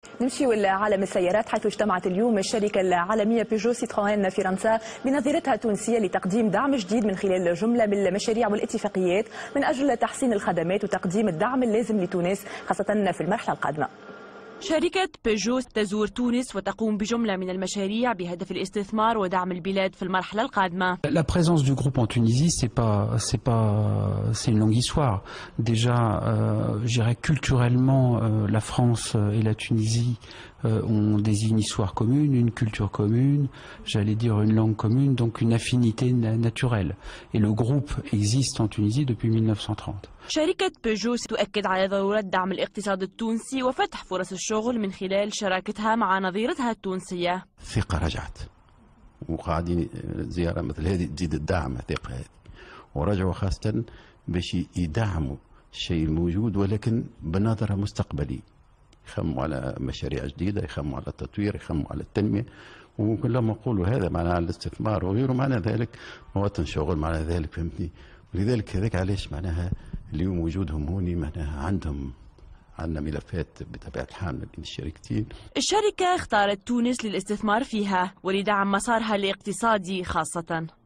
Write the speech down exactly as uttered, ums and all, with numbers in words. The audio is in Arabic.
نمشي لعالم السيارات، حيث اجتمعت اليوم الشركة العالمية بيجو سيتروين فرنسا بنظيرتها التونسية لتقديم دعم جديد من خلال جملة من المشاريع والاتفاقيات من أجل تحسين الخدمات وتقديم الدعم اللازم لتونس خاصة في المرحلة القادمة. شركة بيجو تزور تونس وتقوم بجملة من المشاريع بهدف الاستثمار ودعم البلاد في المرحلة القادمة. La présence du groupe en Tunisie, c'est pas, c'est pas, c'est une longue histoire. Déjà, euh, je dirais culturellement, euh, la France et la Tunisie euh, ont des une histoire commune, une culture commune, j'allais dire une langue commune, donc une affinité naturelle. Et le groupe existe en Tunisie depuis mille neuf cent trente. شركة بيجو تؤكد على ضرورة دعم الاقتصاد التونسي وفتح فرص الشغل من خلال شراكتها مع نظيرتها التونسية. الثقة رجعت وقاعدين زيارة مثل هذه تزيد الدعم الثقة هذه، ورجعوا خاصة باش يدعموا الشيء الموجود ولكن بنظرة مستقبلية، يخموا على مشاريع جديدة، يخموا على التطوير، يخموا على التنمية. وممكن لما نقولوا هذا معناها الاستثمار وغيره معنى ذلك مواطن شغل، معنى ذلك فهمتني. ولذلك هذاك علاش معناها اليوم وجودهم هوني معناها عندهم عندنا ملفات بطبيعة الحال بين الشركتين. الشركة اختارت تونس للاستثمار فيها ولدعم مسارها الاقتصادي خاصة.